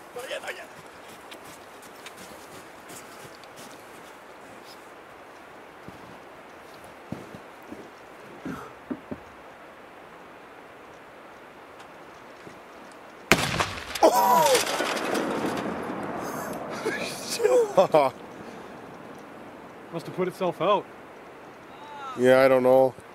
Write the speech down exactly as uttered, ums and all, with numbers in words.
Must have put itself out. Yeah, I don't know.